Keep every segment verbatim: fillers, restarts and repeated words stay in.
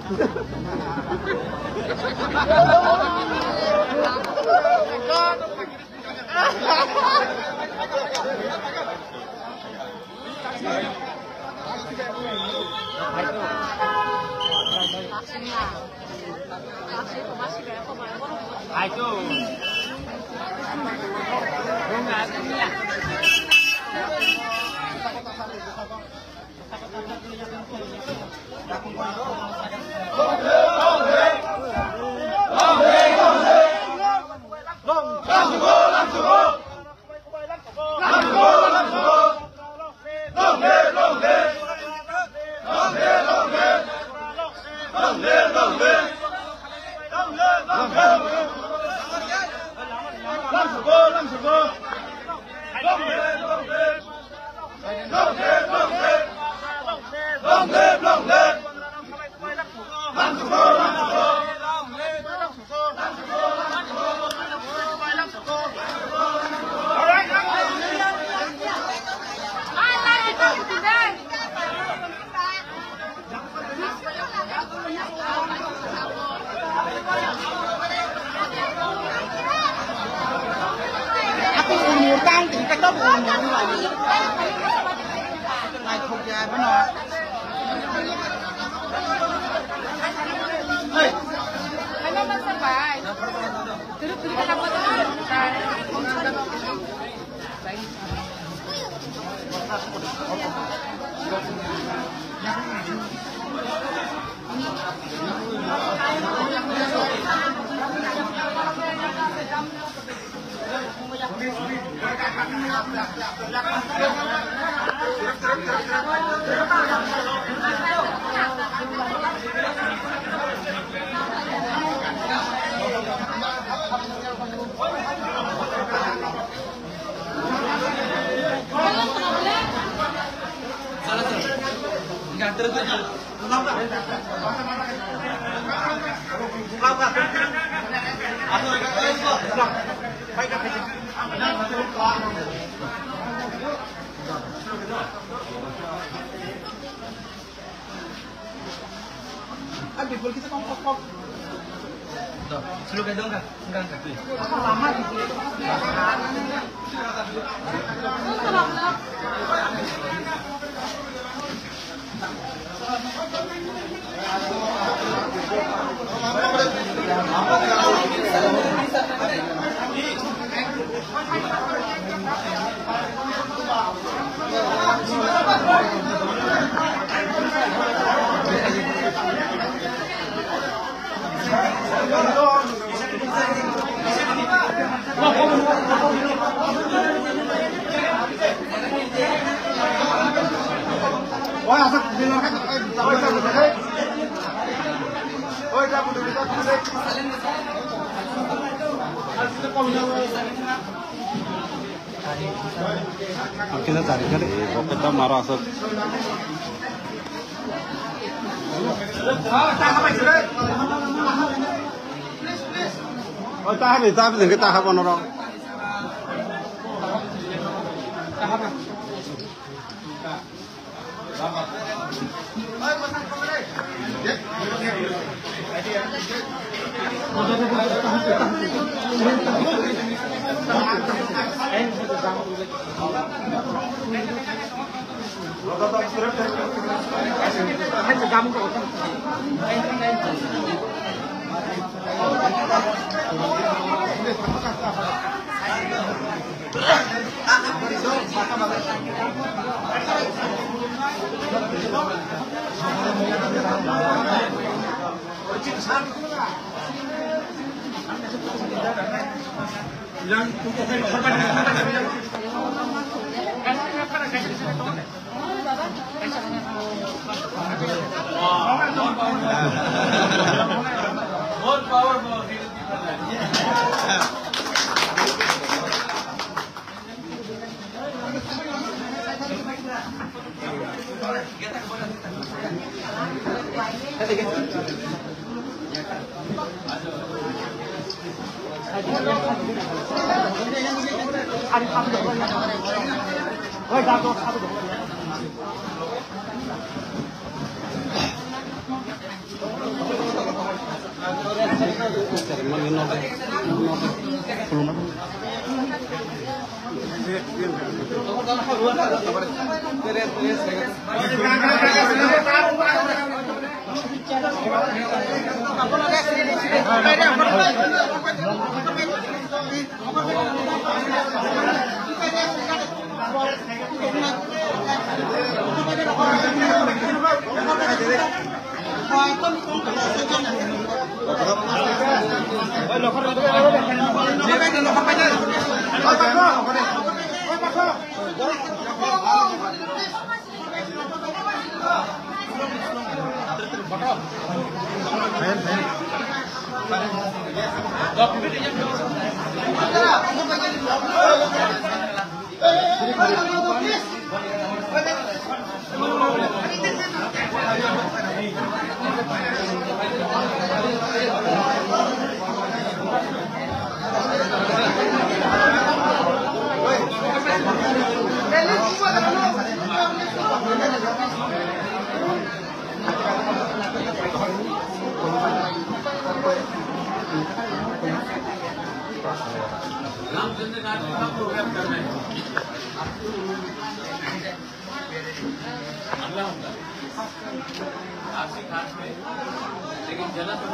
Ayo. Ambil kita kompok-kompok. Suruh gendong kan? Enggak, enggak. Lama di sini. Wah, asal bilang kan, oi, cabut dulu. Oi, cabut dulu, cabut dulu. Kita cari cari, kok kita marah asal. Oh, tahan nih, tahan nih, kita tahan orang. More power, more. Oi, Ramchandra नाथ का प्रोग्राम कर रहे हैं अगला होगा आपसी खास में लेकिन जनसभा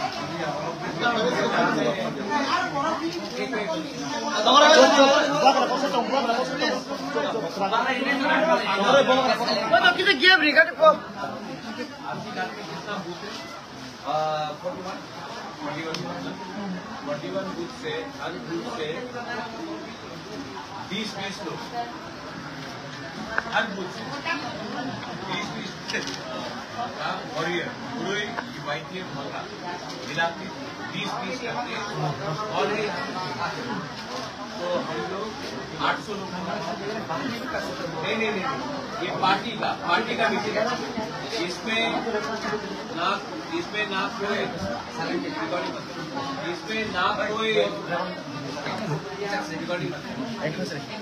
kita game nih kan kok आपसी खास में कितना बूथ है फोर्टी वन बूथ से हर बूथ से बीस बीस लोग हर बूथ से बीस बीस वॉरियर पूरे हिमायती मौका मिला के बीस बीस करके और तो हम लोग आठ सौ लोग नहीं नहीं नहीं ये पार्टी का पार्टी का मीटिंग है इसमें ना इसमें ना कोई इसमें ना कोई